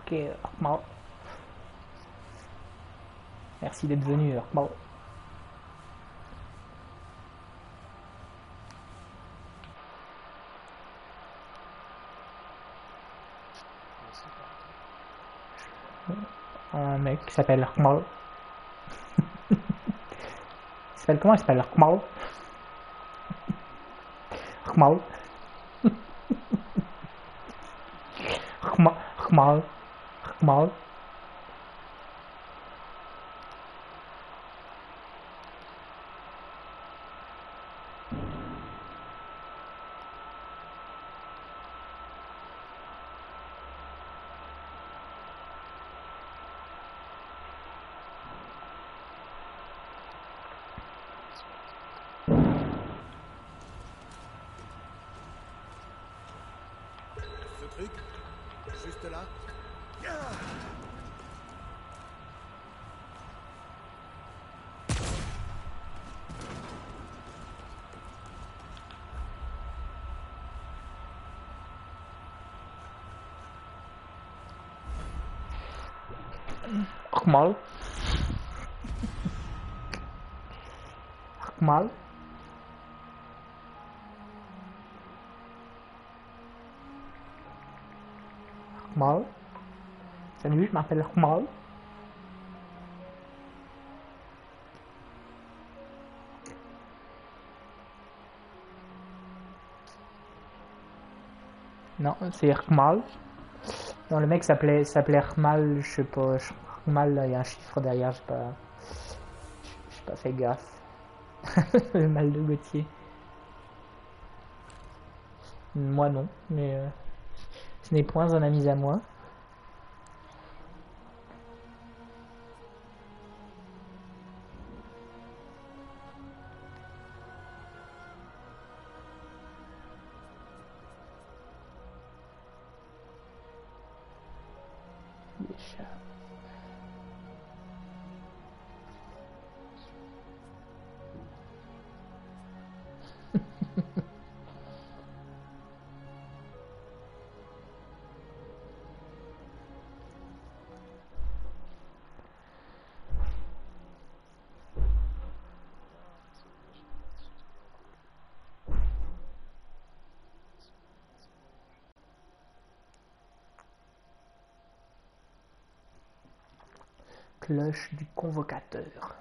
Ok, Akmal. Merci d'être venu, Akmal. Un mec qui s'appelle Akmal. Il s'appelle comment? Il s'appelle Akmal. Akmal. Akmal. Akmal. Akmal. Ce truc, juste là. Akmal. Akmal. Akmal. Salut, je m'appelle Akmal. Non, c'est Akmal. Non, le mec s'appelait Akmal, je sais pas. Akmal, il y a un chiffre derrière, j'ai pas fait gaffe. Le mal de Gauthier. Moi non, mais ce n'est point un ami à moi. Des chats. Cloche du convocateur.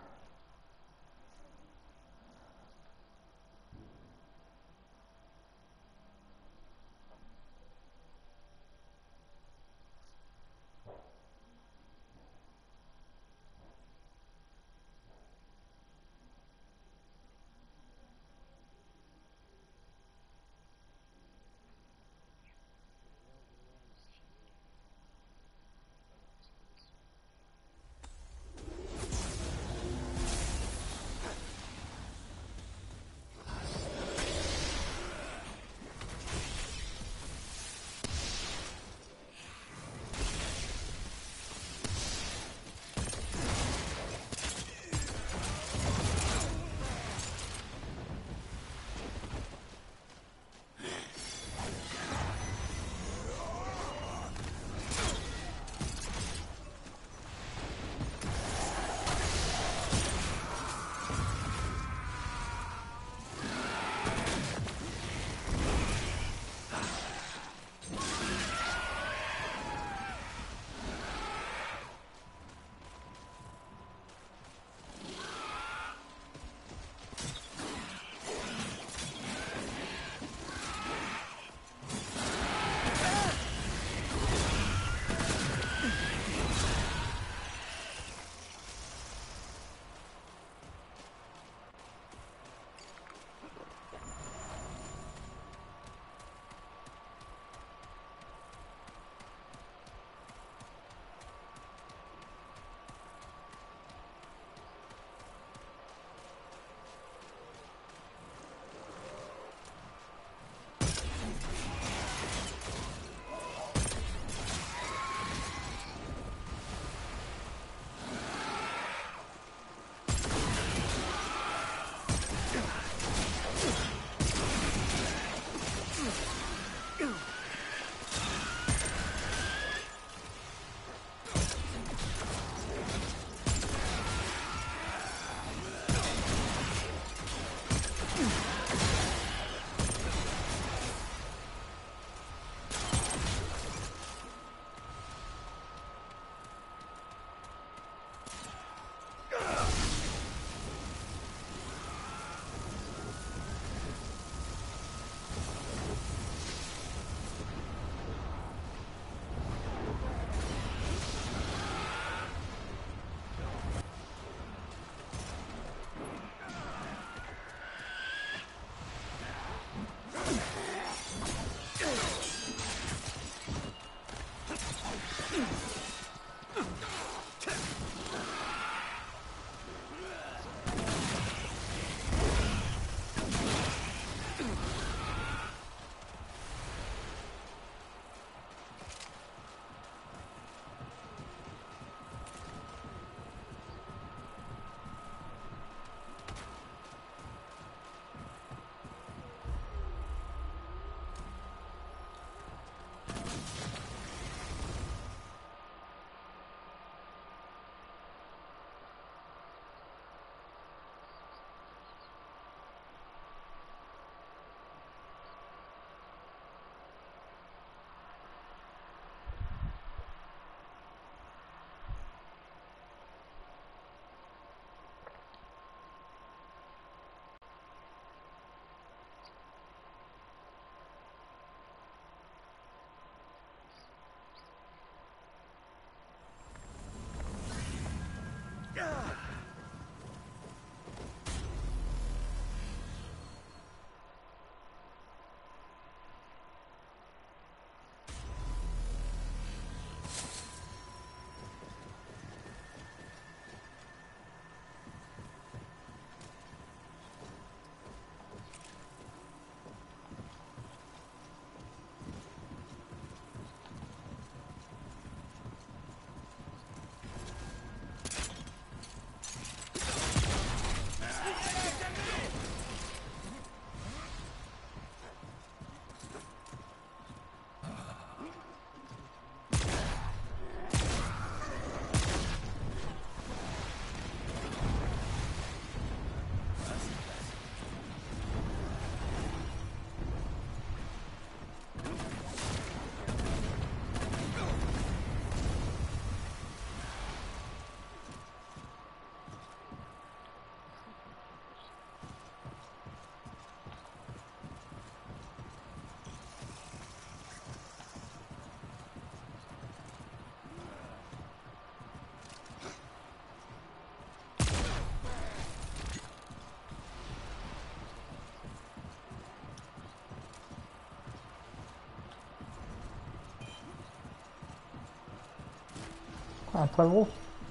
Un poivreau.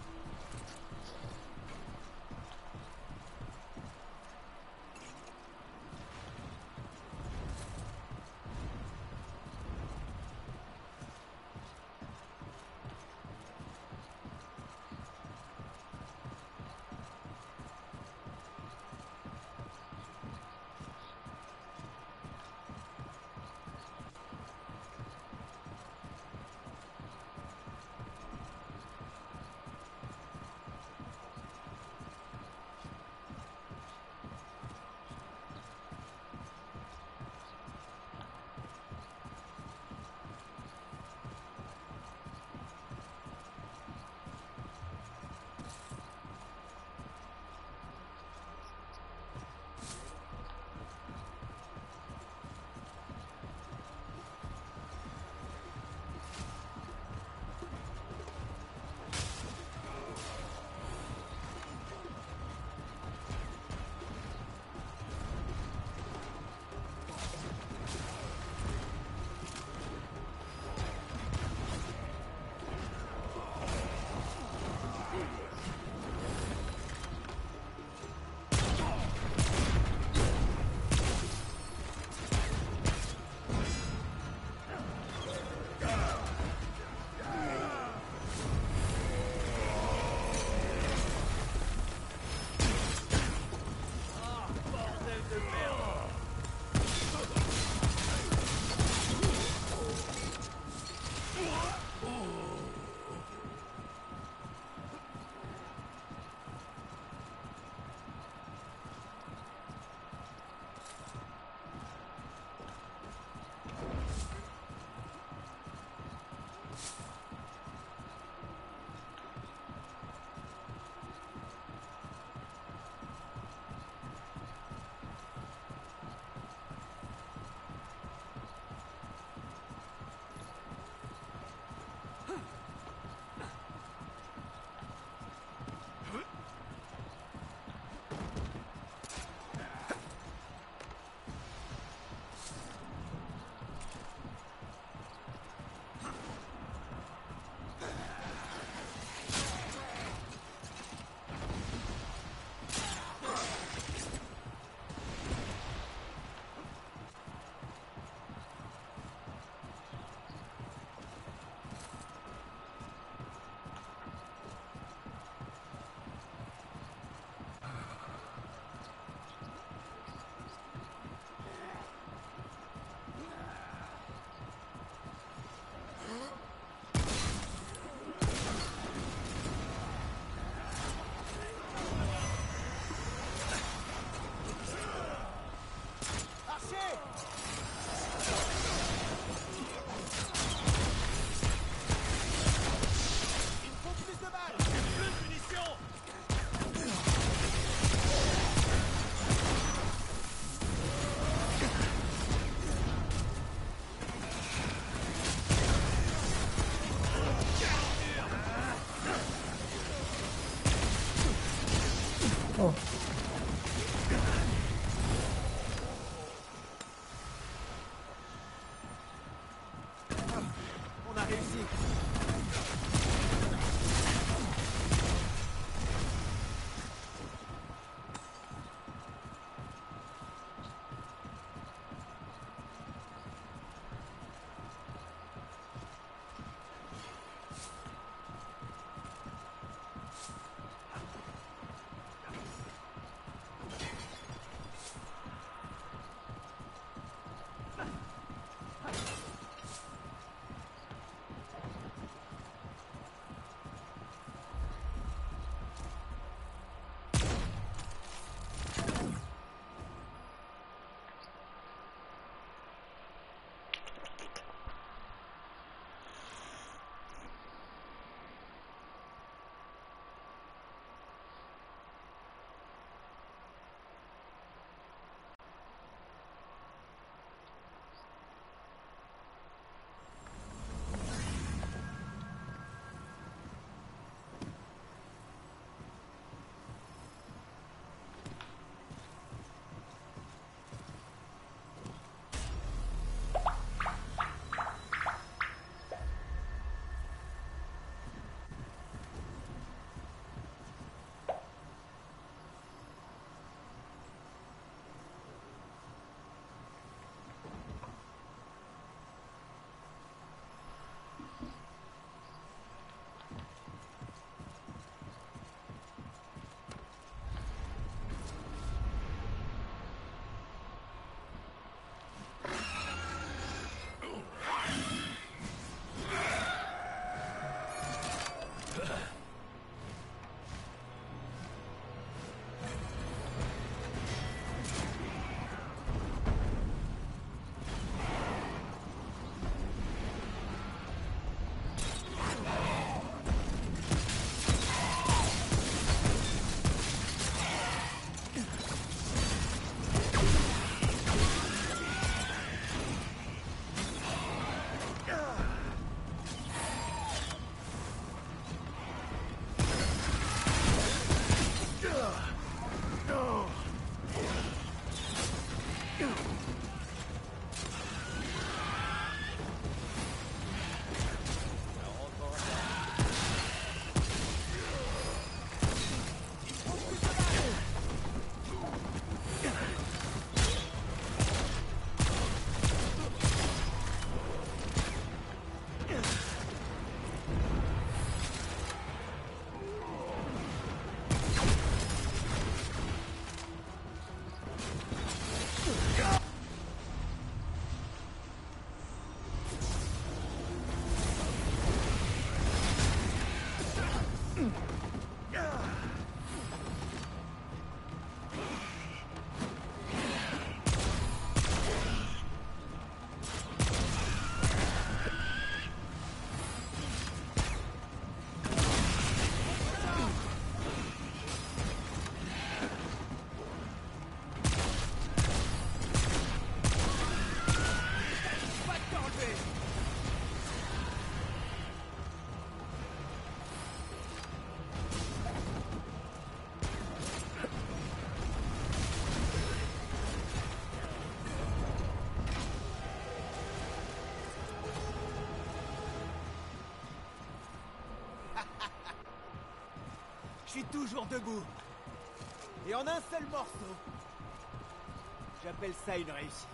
Oh. On a réussi. Je suis toujours debout. Et en un seul morceau. J'appelle ça une réussite.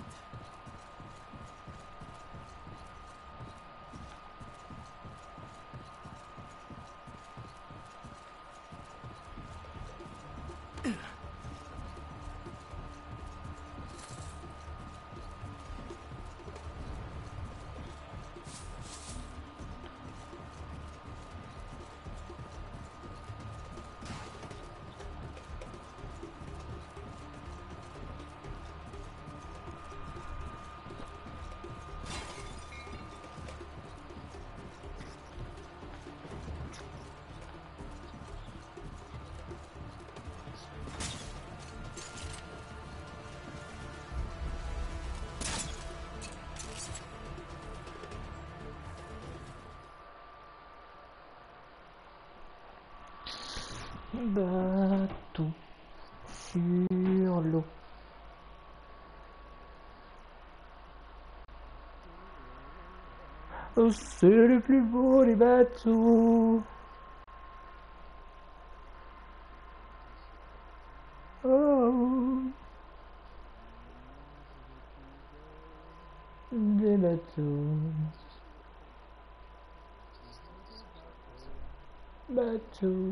Bateau sur l'eau. Oh, c'est le plus beau des bateaux. Oh, des bateaux. Bateaux.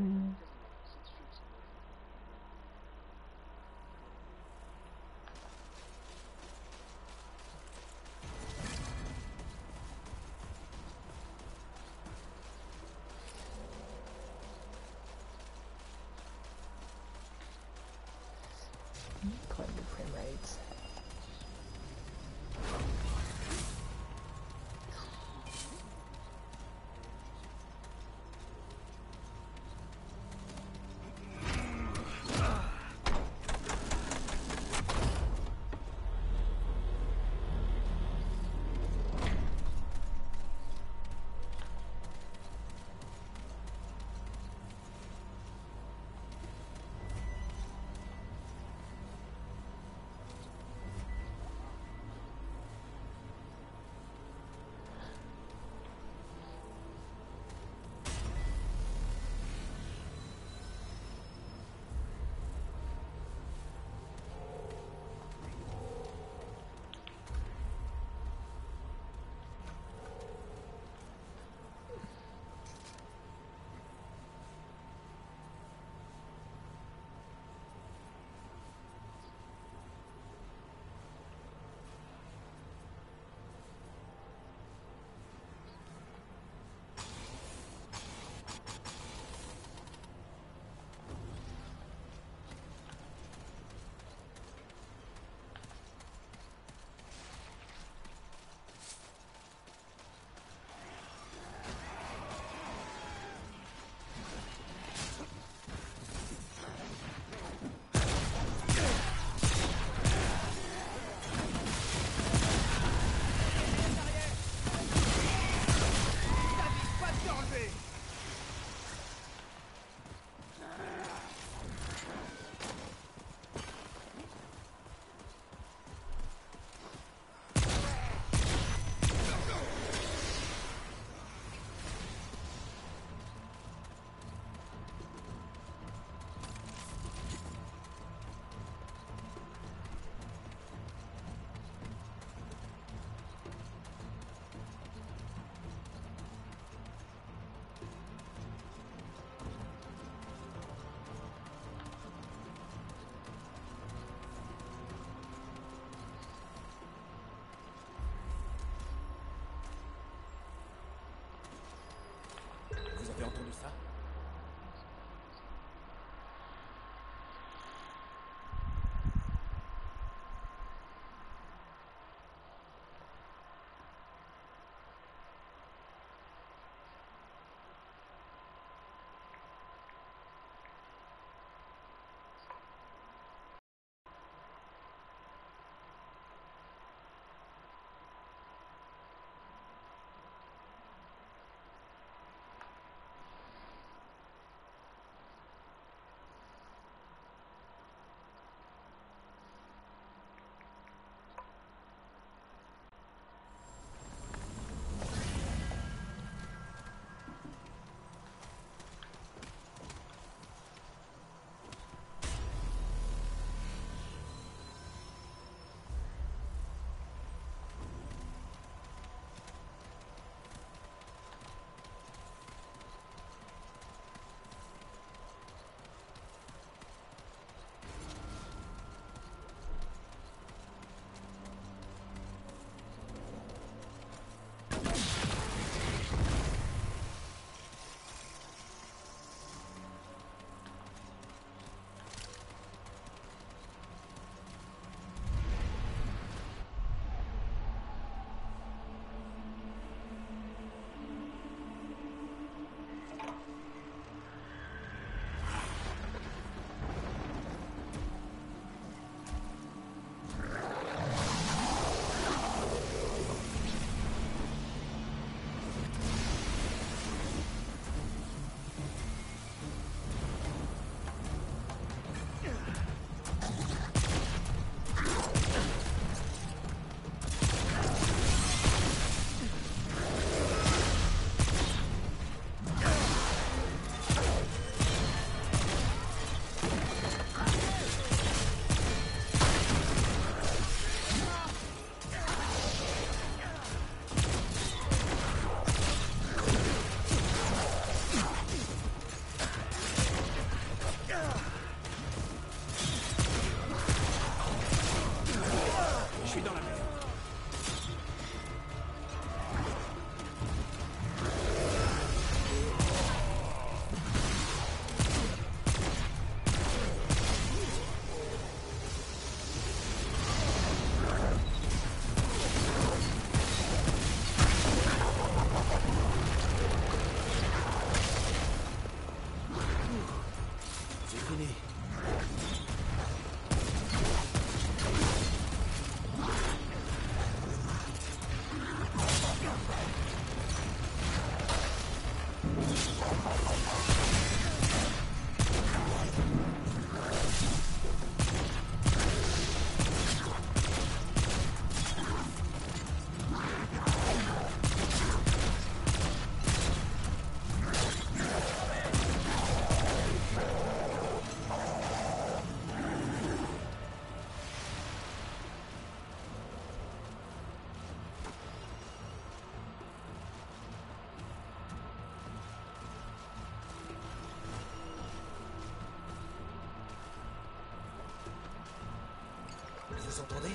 Problème de framerate. fini. Vous entendez?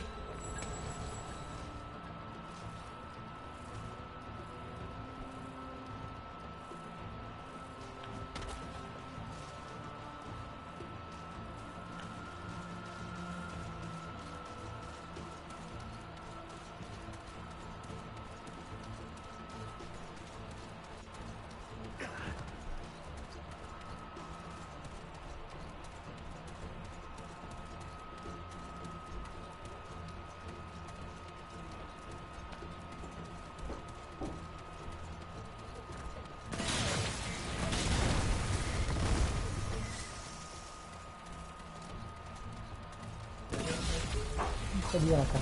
Très bien, attends.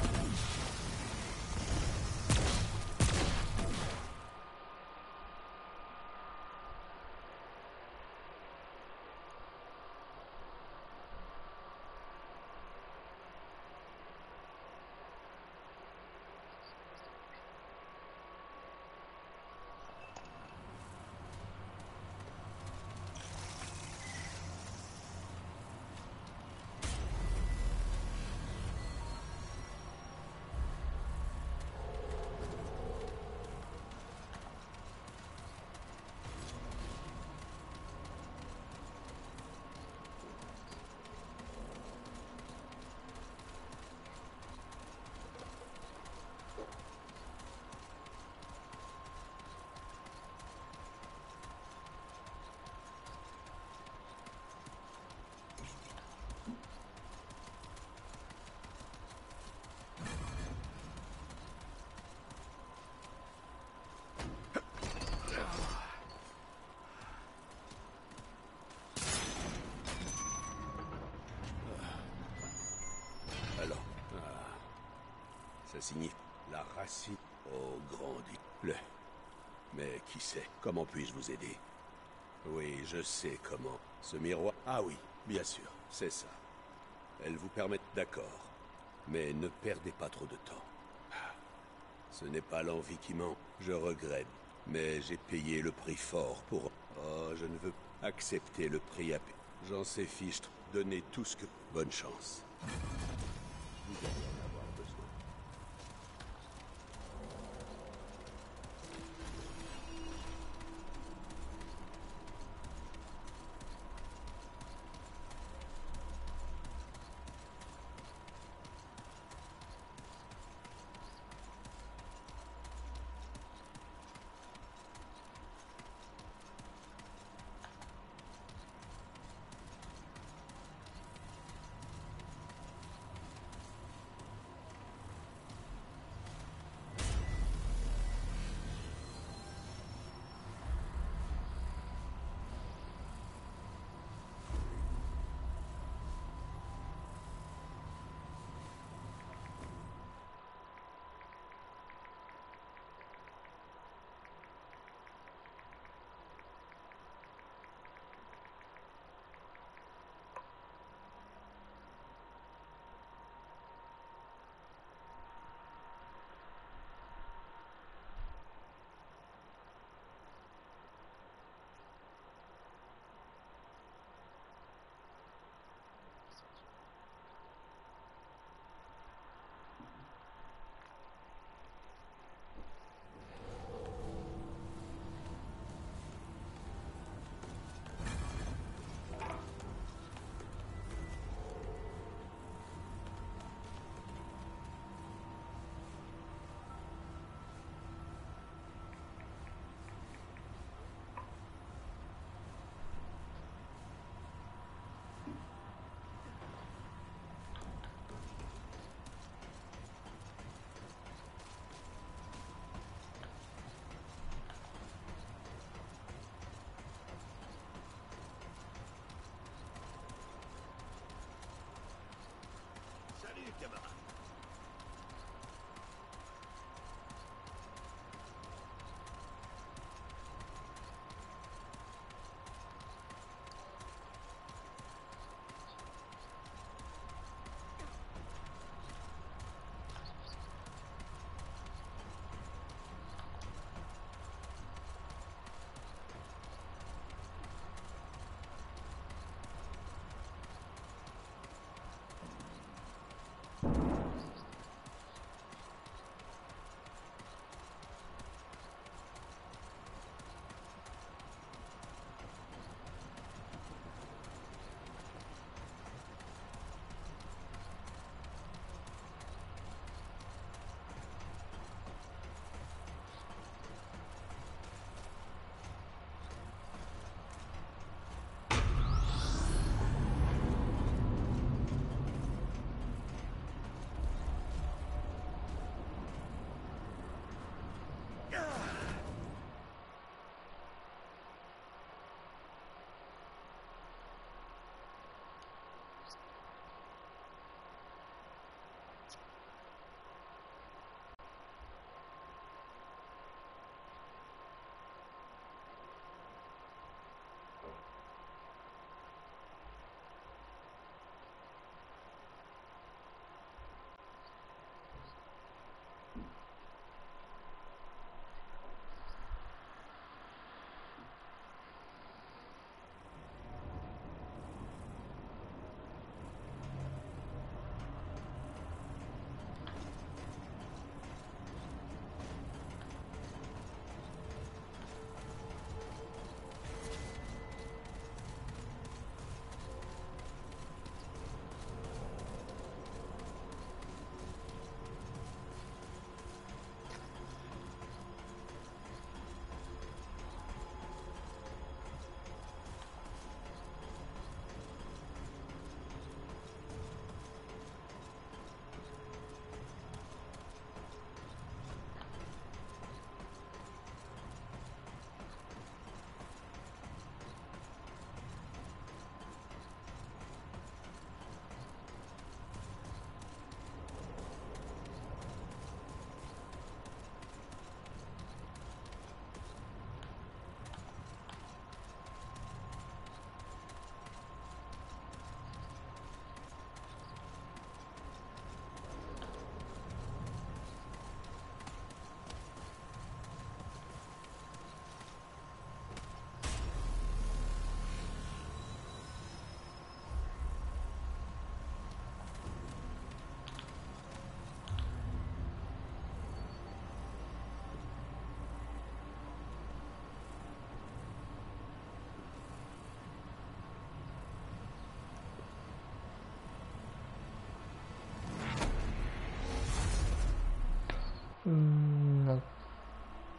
Alors, ça signifie la racine au grandi. Mais qui sait? Comment puis-je vous aider? Oui, je sais comment. Ce miroir... Ah oui, bien sûr, c'est ça. Elle vous permet... D'accord. Mais ne perdez pas trop de temps. Ce n'est pas l'envie qui ment. Je regrette. Mais j'ai payé le prix fort pour... Oh, je ne veux accepter le prix à payer. J'en sais fiche. Donnez tout ce que... Bonne chance. Vous allez en avoir besoin.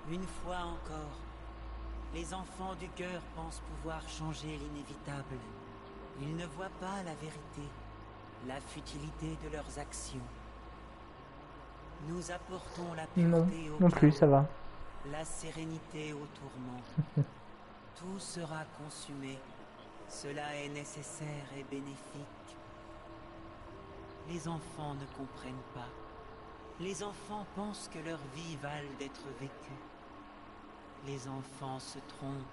Une fois encore, les enfants du cœur pensent pouvoir changer l'inévitable. Ils ne voient pas la vérité, la futilité de leurs actions. Nous apportons la Non, pureté au non plus, chaos, ça va. la sérénité au tourment. Tout sera consumé. Cela est nécessaire et bénéfique. Les enfants ne comprennent pas. Les enfants pensent que leur vie valent d'être vécue. Les enfants se trompent.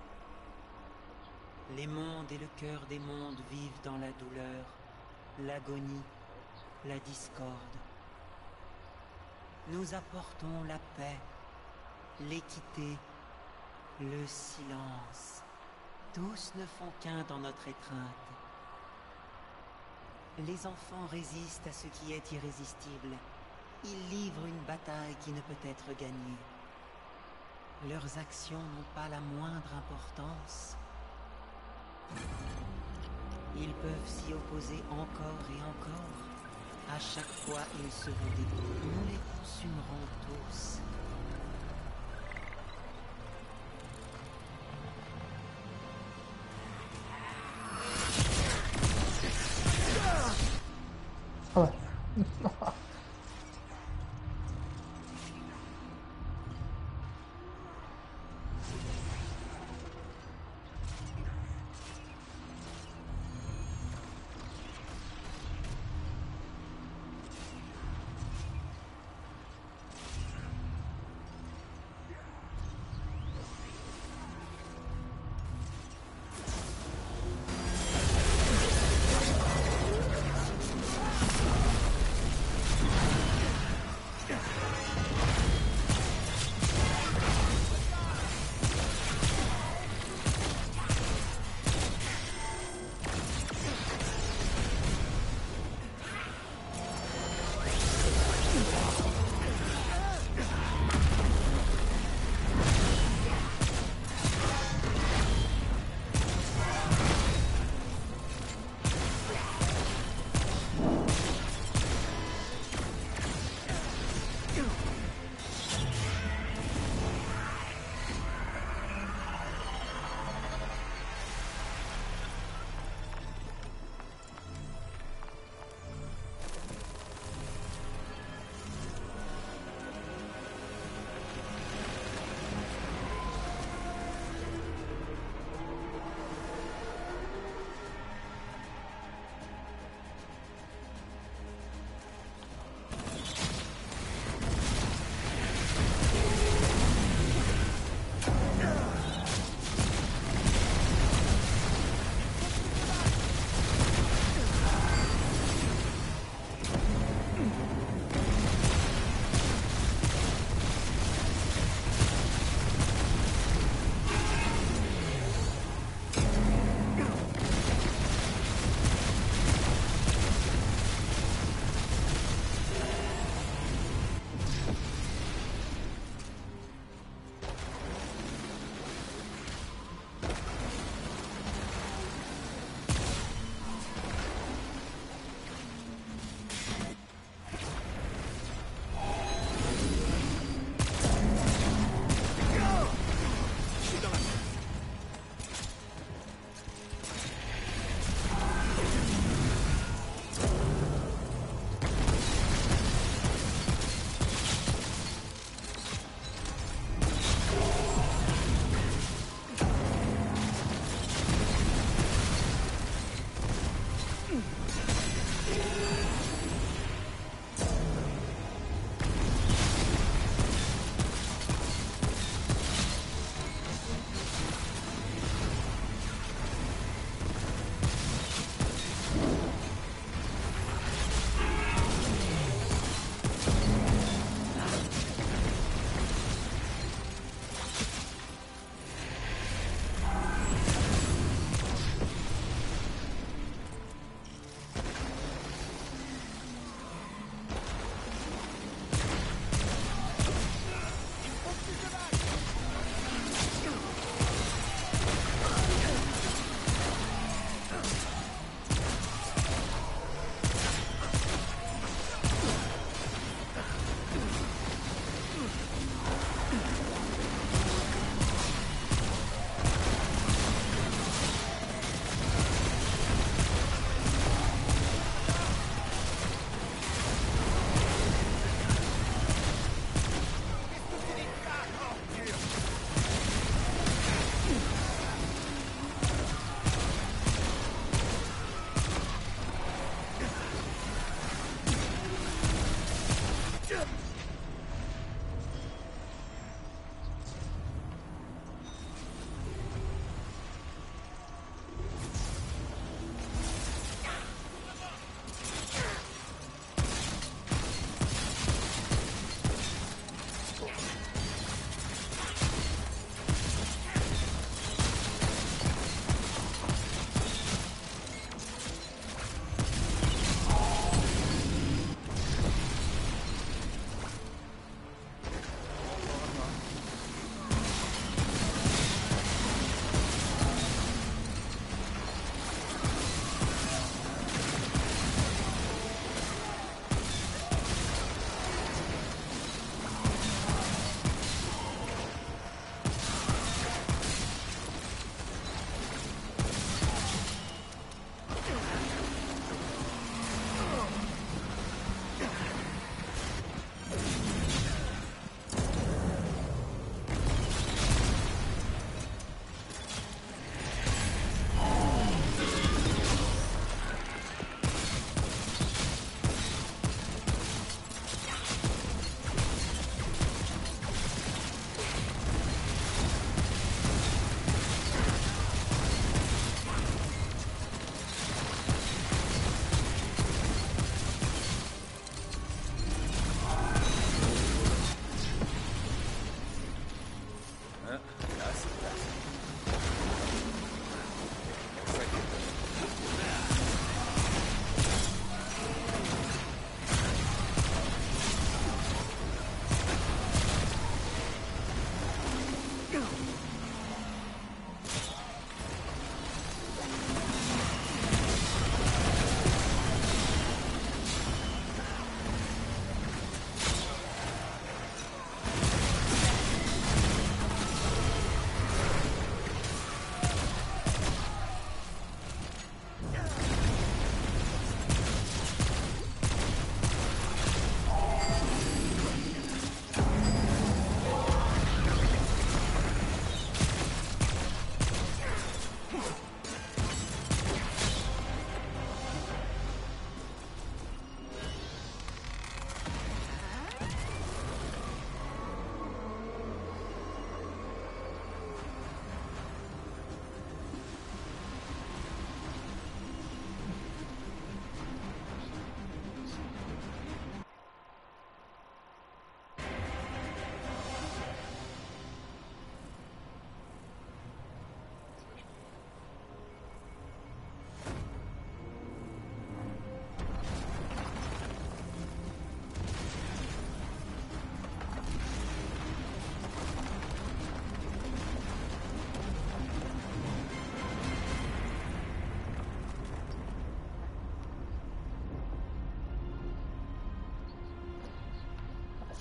Les mondes et le cœur des mondes vivent dans la douleur, l'agonie, la discorde. Nous apportons la paix, l'équité, le silence. Tous ne font qu'un dans notre étreinte. Les enfants résistent à ce qui est irrésistible. Ils livrent une bataille qui ne peut être gagnée. Leurs actions n'ont pas la moindre importance. Ils peuvent s'y opposer encore et encore. À chaque fois, ils seront détruits. Nous les consumerons tous. Ouais.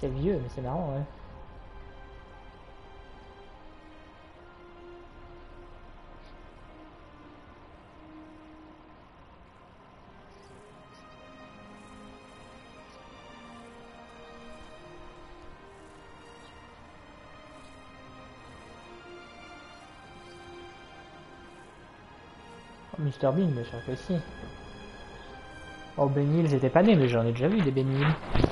C'est vieux, mais c'est marrant, ouais. Oh, Mr Bean, bien sûr que si. Oh, Ben Hill, j'étais pas né, mais j'en ai déjà vu des Ben Hill.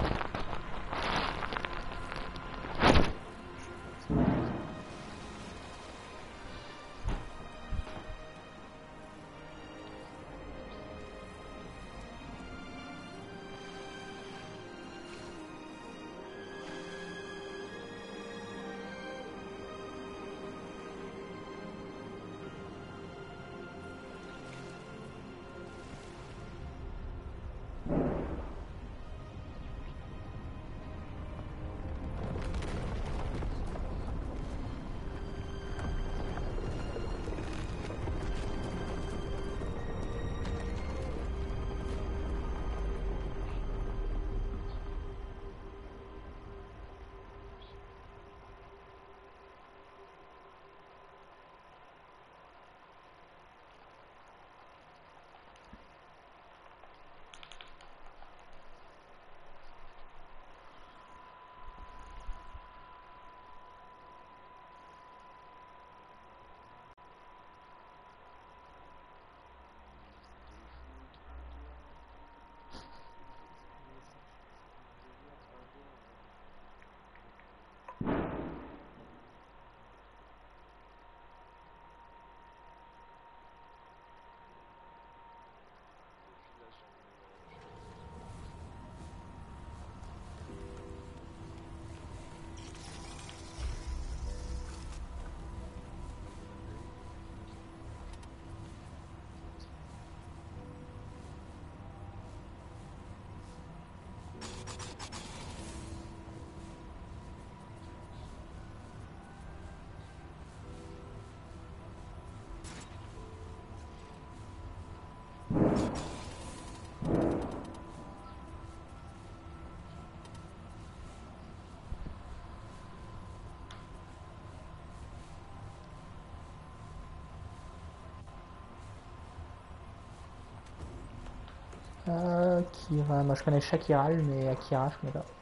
Akira, moi je connais Shakiral, mais Akira je connais pas.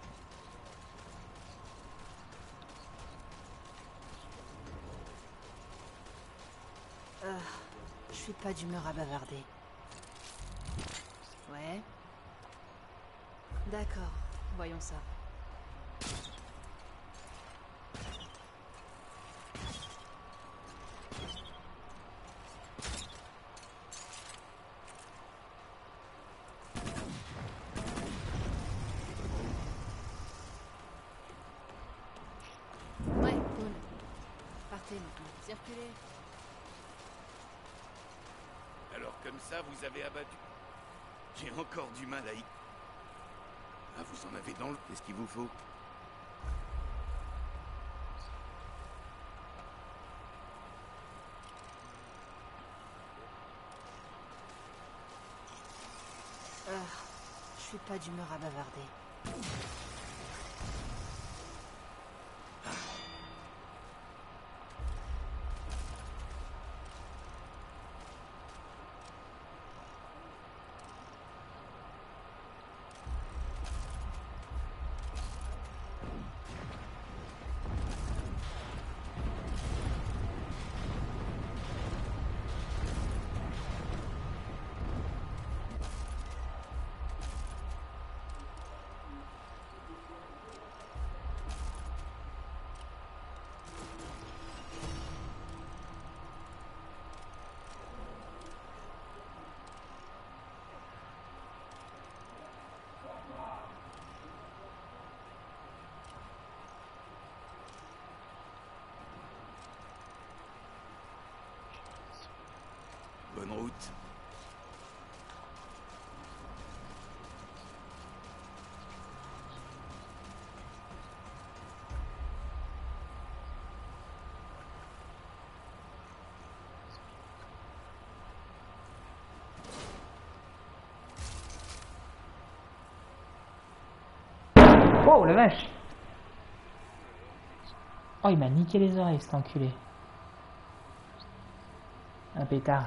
Je suis pas d'humeur à bavarder. Ouais. D'accord, voyons ça. Ouais, cool. Partez maintenant, circulez. Alors comme ça, vous avez abattu. J'ai encore du mal à y... Ah, vous en avez dans le... Qu'est-ce qu'il vous faut? Je suis pas d'humeur à bavarder. Bonne route. Oh la vache! Oh, il m'a niqué les oreilles, cet enculé. Un pétard.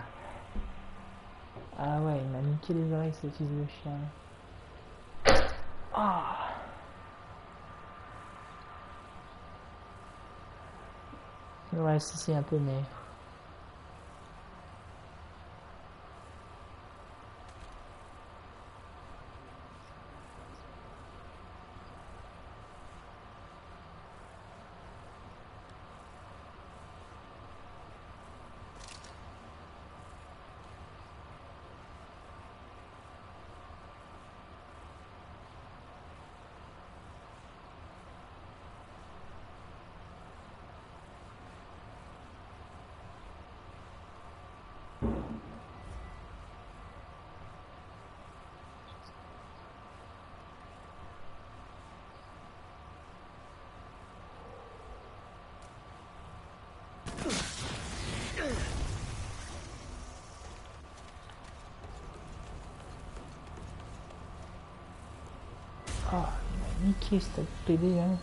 Ah ouais, il m'a niqué les oreilles, ce fils de chien. Ah. Ouais, si, un peu, mais... Oh, il m'a niqué cette PD, hein.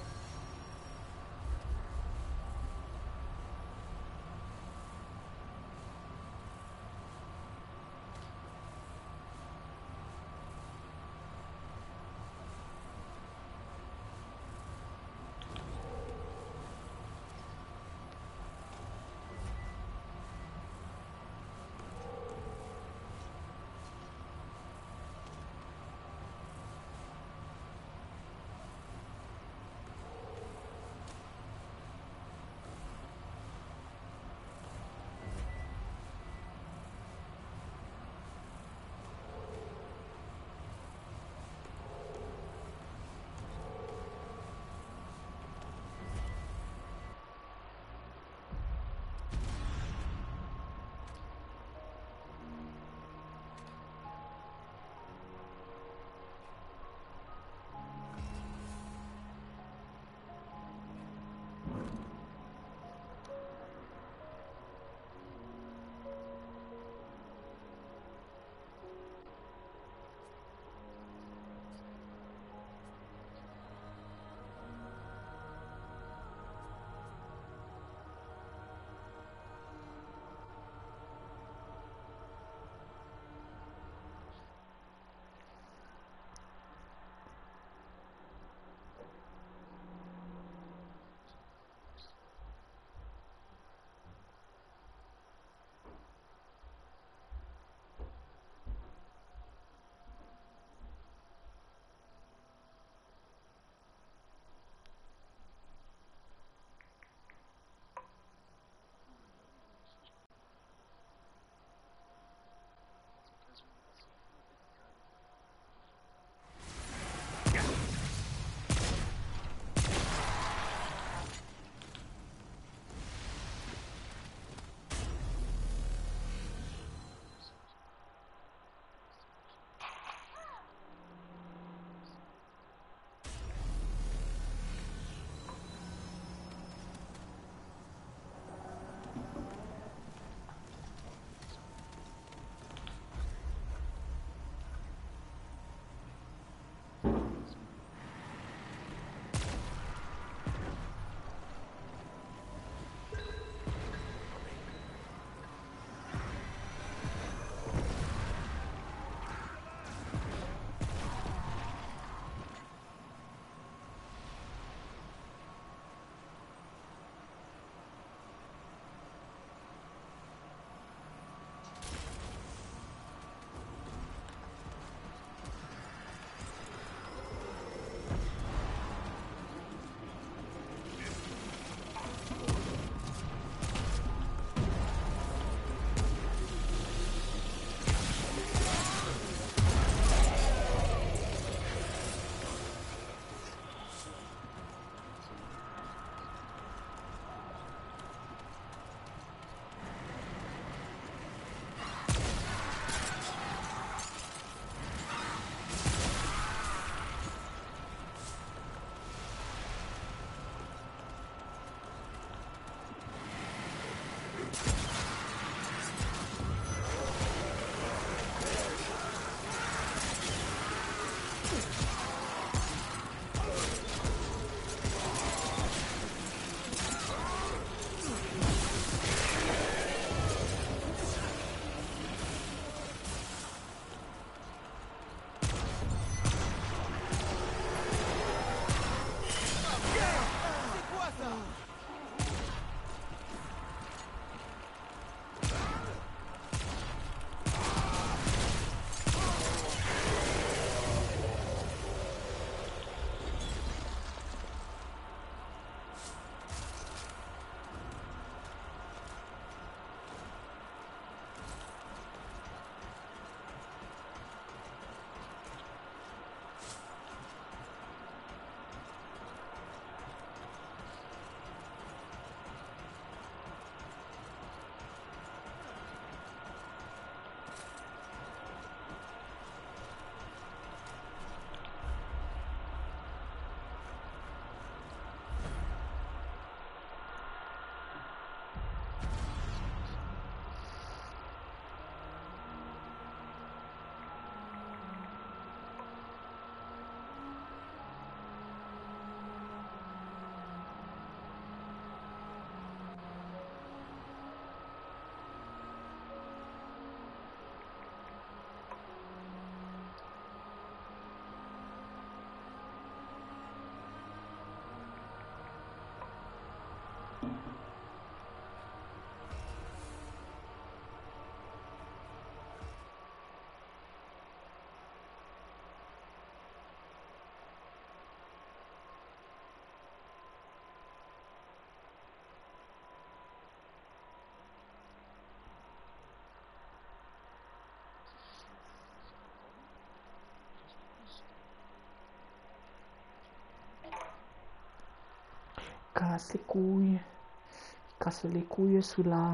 casse les couilles. Il casse les couilles sous la...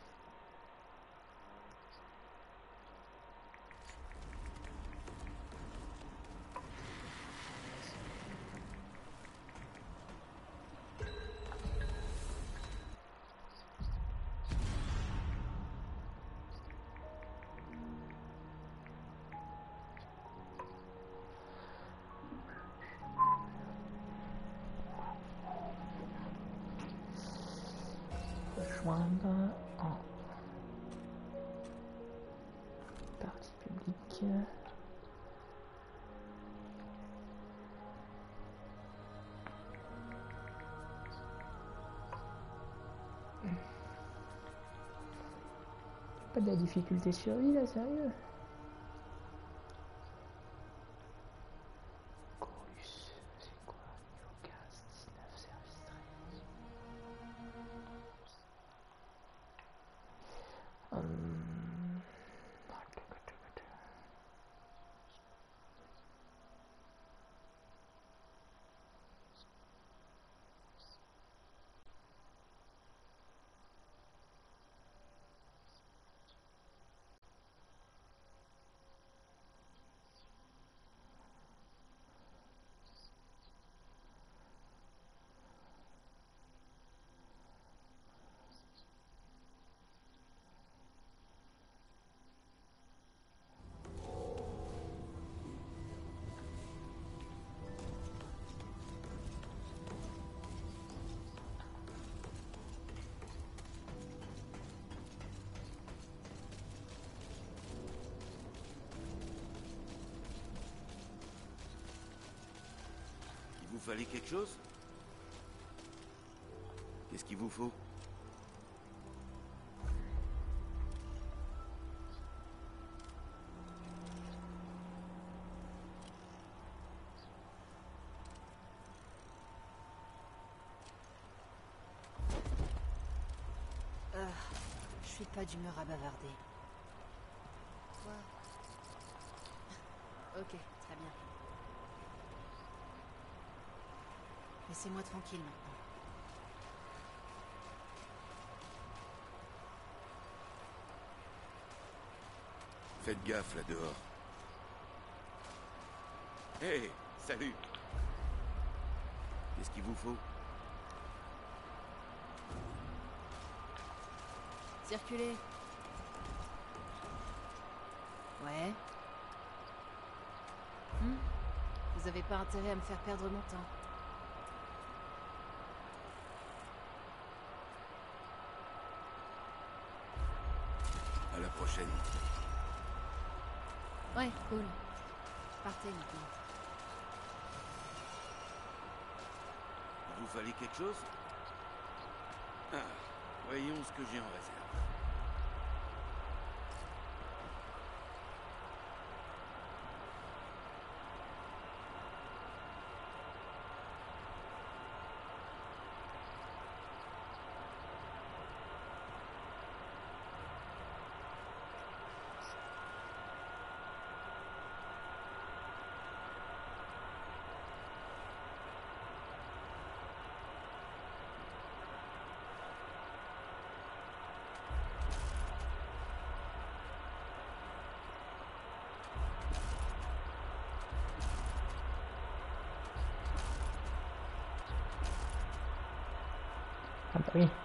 Rejoindre en partie publique. Pas de la difficulté survie là, sérieux? Chorus, c'est quoi? Niveau 15, 19, service 13. Vous fallait quelque chose? Qu'est-ce qu'il vous faut? Je suis pas d'humeur à bavarder. Toi? Ok, très bien. Laissez-moi tranquille maintenant. Faites gaffe là dehors. Hé, salut! Qu'est-ce qu'il vous faut? Circulez. Ouais. Vous avez pas intérêt à me faire perdre mon temps. À la prochaine. Ouais, cool. Partez maintenant. Il vous fallait quelque chose? Ah, voyons ce que j'ai en réserve. Ah bah oui.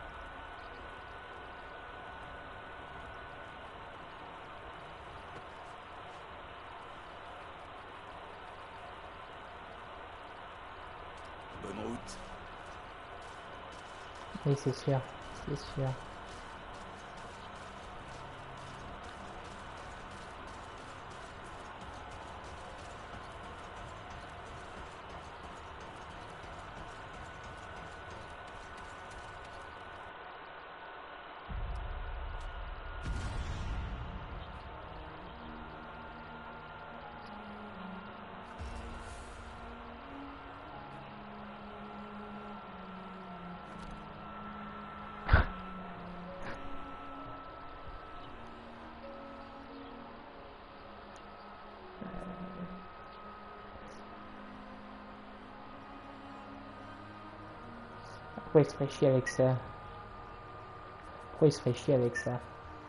Bonne route. Oui, c'est sûr. C'est sûr. Pourquoi il se ferait chier avec ça? Pourquoi il se ferait chier avec ça?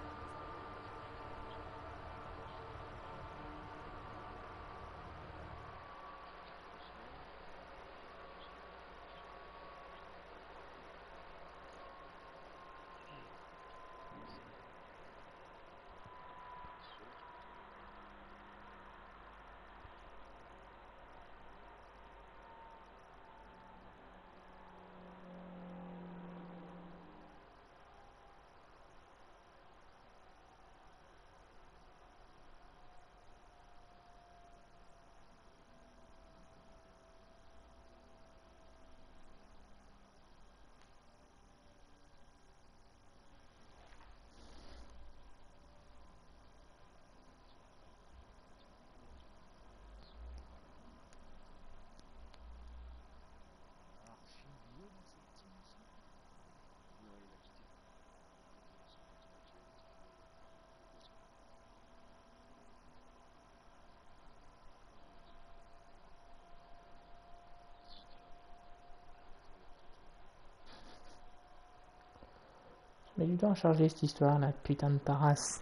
Ça met du temps à charger cette histoire là, putain de parasse.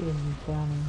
C'est les linternes.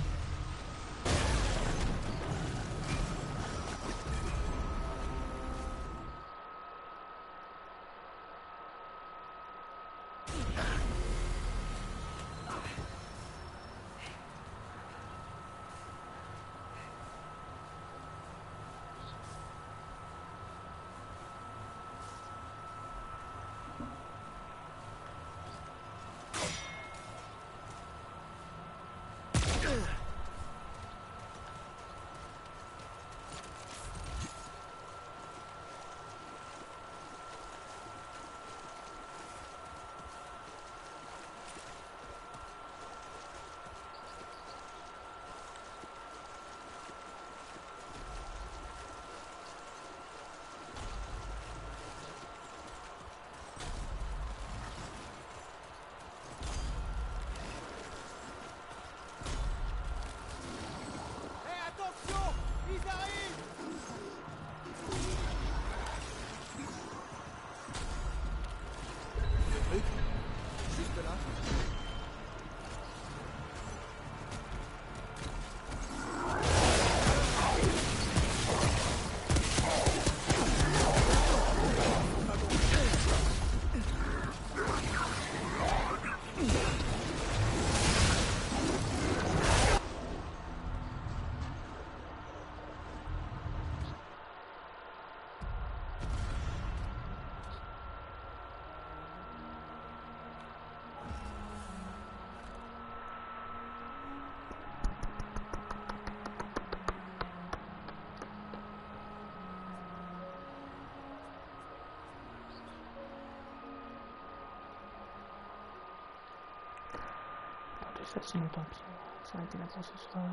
Ça sinon tant pis, on va s'arrêter là pour ce soir.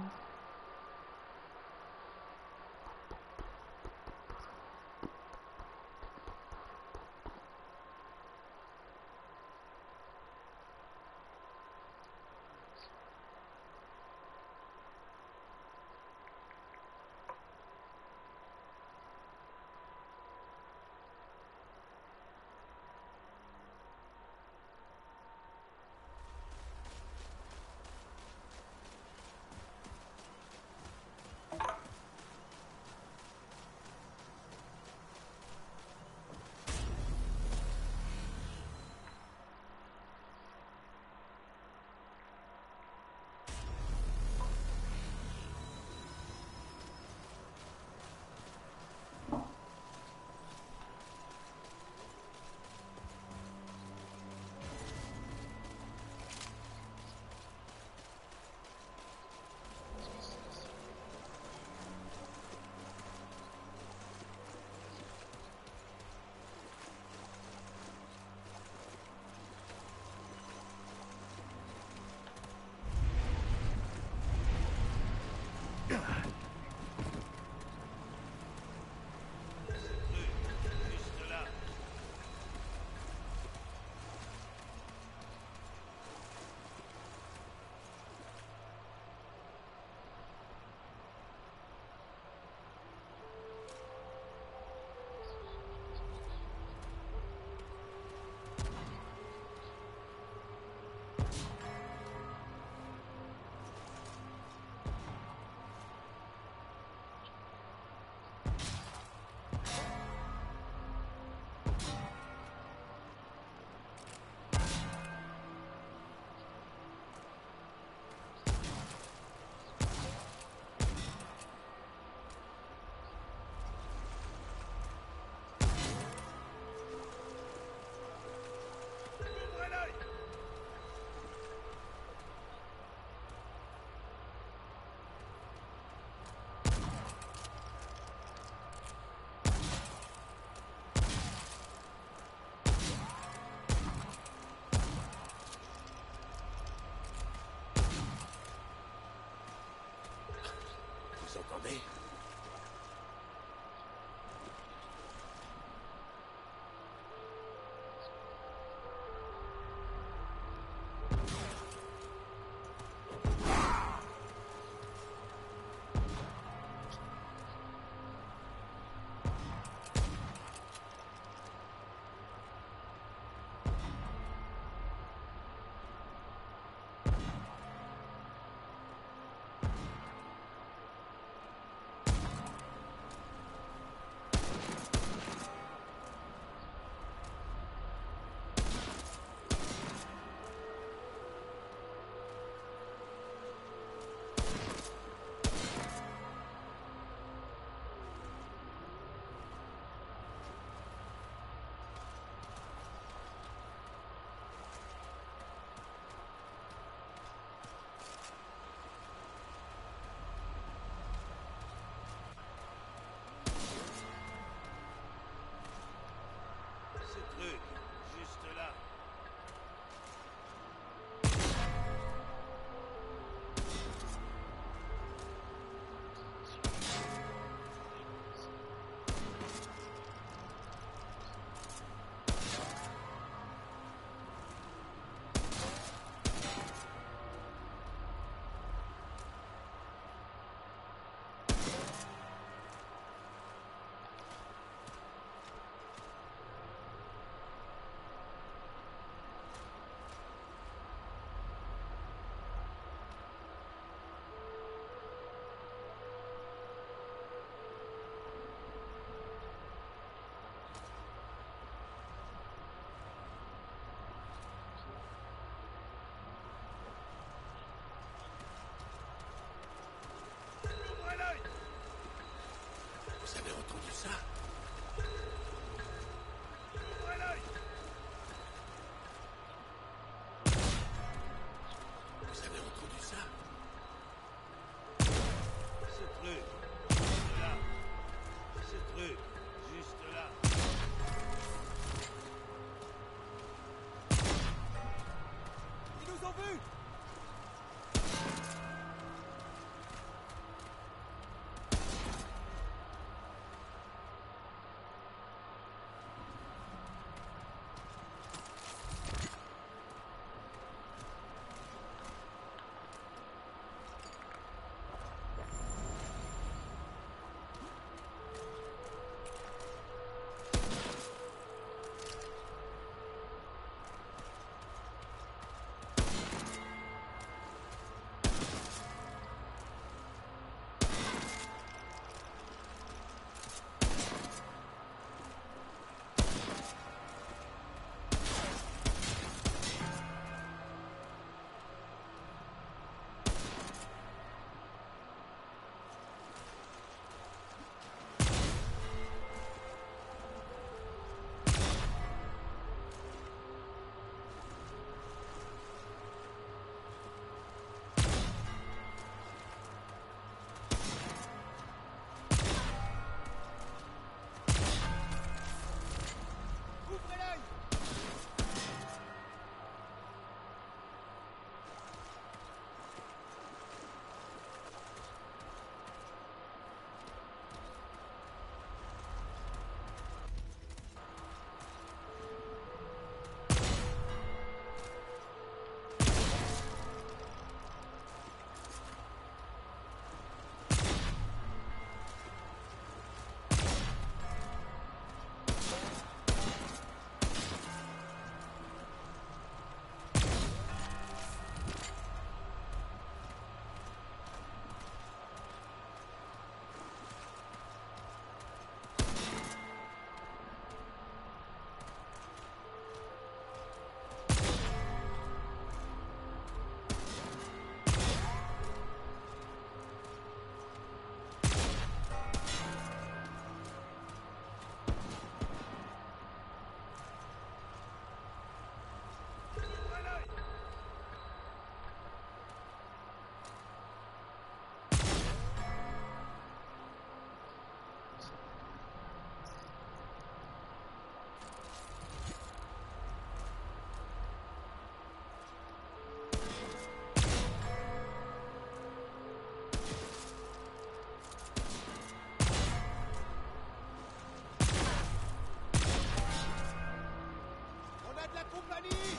Dani!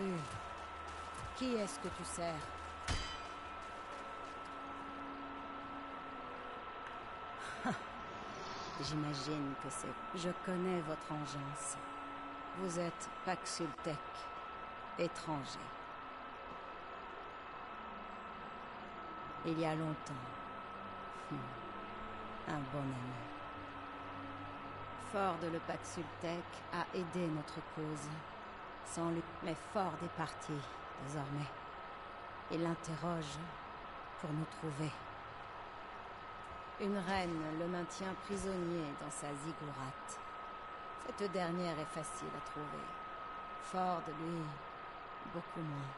intrus. Qui est-ce que tu sers? J'imagine que c'est... Je connais votre engeance. Vous êtes Paxultek, étranger. Il y a longtemps. Un bon ami. Ford le Paxultek a aidé notre cause. Sans lui, mais Ford est parti, désormais. Il l'interroge pour nous trouver. Une reine le maintient prisonnier dans sa ziggourate. Cette dernière est facile à trouver. Ford, lui, beaucoup moins.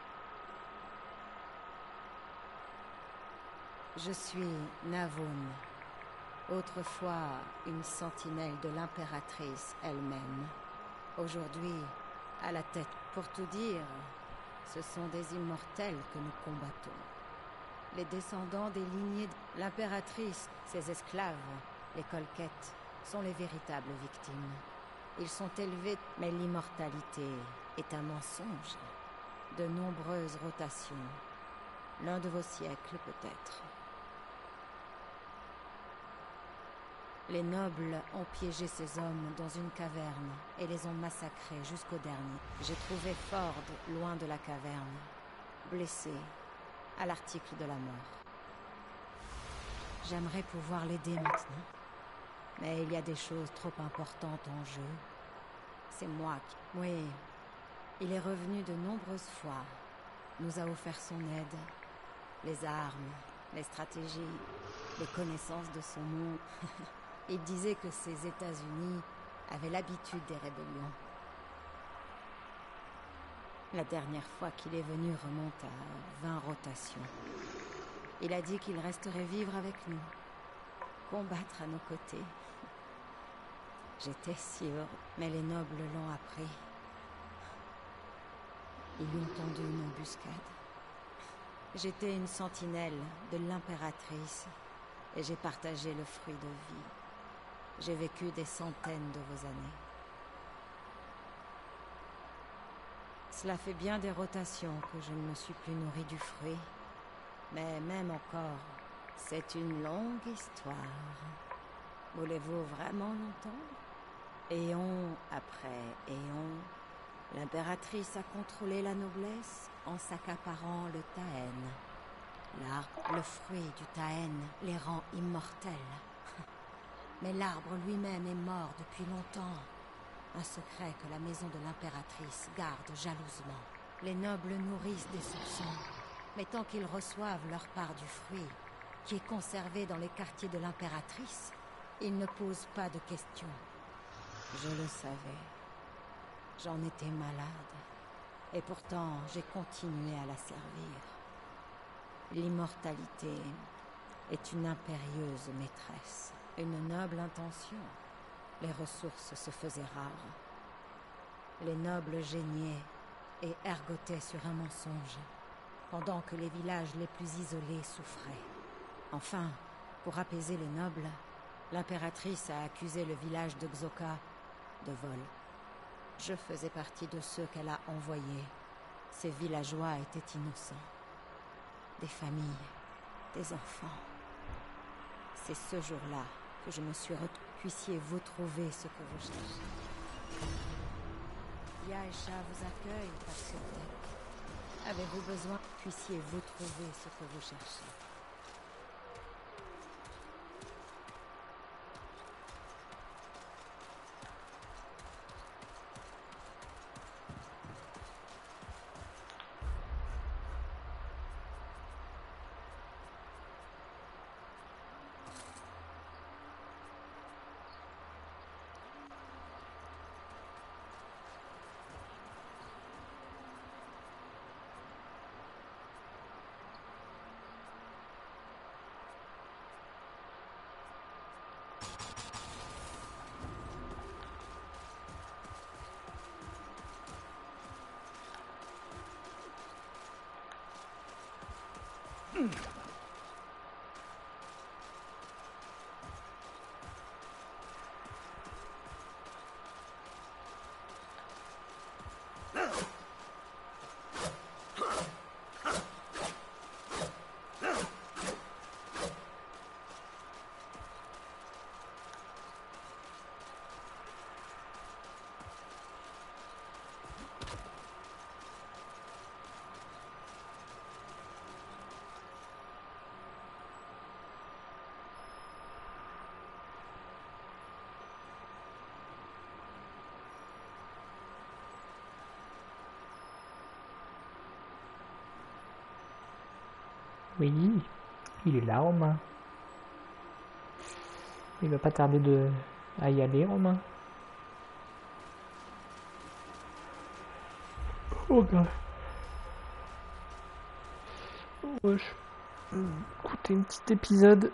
Je suis Navon, autrefois une sentinelle de l'impératrice elle-même. Aujourd'hui, à la tête. Pour tout dire, ce sont des immortels que nous combattons. Les descendants des lignées de l'impératrice, ses esclaves, les colquettes, sont les véritables victimes. Ils sont élevés, mais l'immortalité est un mensonge. De nombreuses rotations. L'un de vos siècles, peut-être. Les nobles ont piégé ces hommes dans une caverne et les ont massacrés jusqu'au dernier. J'ai trouvé Ford loin de la caverne, blessé, à l'article de la mort. J'aimerais pouvoir l'aider maintenant, mais il y a des choses trop importantes en jeu. C'est moi qui... Oui, il est revenu de nombreuses fois, nous a offert son aide, les armes, les stratégies, les connaissances de son monde. Il disait que ces États-Unis avaient l'habitude des rébellions. La dernière fois qu'il est venu remonte à 20 rotations. Il a dit qu'il resterait vivre avec nous, combattre à nos côtés. J'étais sûre, mais les nobles l'ont appris. Ils lui ont tendu une embuscade. J'étais une sentinelle de l'impératrice et j'ai partagé le fruit de vie. J'ai vécu des centaines de vos années. Cela fait bien des rotations que je ne me suis plus nourrie du fruit. Mais même encore, c'est une longue histoire. Voulez-vous vraiment l'entendre? Éon après éon, l'impératrice a contrôlé la noblesse en s'accaparant le Taen. L'arbre, le fruit du Taen, les rend immortels. Mais l'arbre lui-même est mort depuis longtemps. Un secret que la maison de l'impératrice garde jalousement. Les nobles nourrissent des soupçons, mais tant qu'ils reçoivent leur part du fruit, qui est conservé dans les quartiers de l'impératrice, ils ne posent pas de questions. Je le savais. J'en étais malade. Et pourtant, j'ai continué à la servir. L'immortalité est une impérieuse maîtresse. Une noble intention. Les ressources se faisaient rares. Les nobles geignaient et ergotaient sur un mensonge, pendant que les villages les plus isolés souffraient. Enfin, pour apaiser les nobles, l'impératrice a accusé le village de Xoka de vol. Je faisais partie de ceux qu'elle a envoyés. Ces villageois étaient innocents. Des familles, des enfants. C'est ce jour-là que je me suis retrouvée. Puissiez-vous trouver ce que vous cherchez. Yaesha vous accueille, Paxultek. Avez-vous besoin? Puissiez-vous trouver ce que vous cherchez. Oui, il est là, Romain. Il va pas tarder à y aller, Romain. Oh, God. Ouais, écoutez un petit épisode.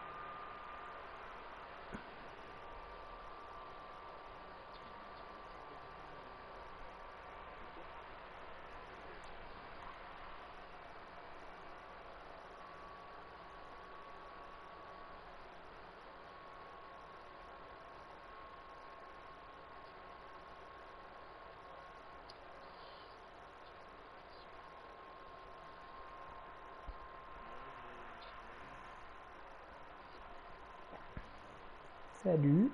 Salut.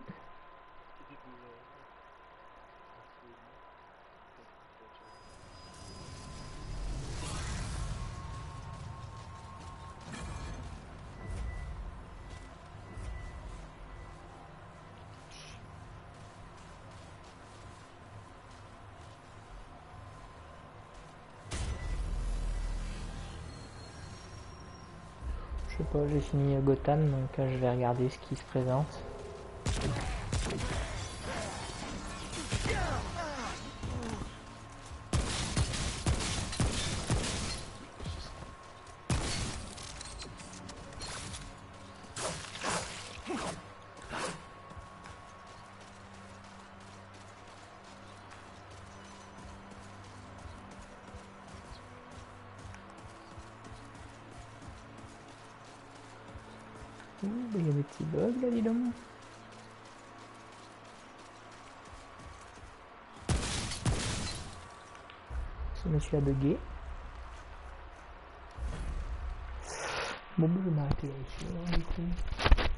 Je sais pas, j'ai fini Gotham, donc je vais regarder ce qui se présente. Il y a des petits bugs là, dis donc. Ce monsieur a bugué. Bon, je vais m'arrêter là ici, alors, du coup.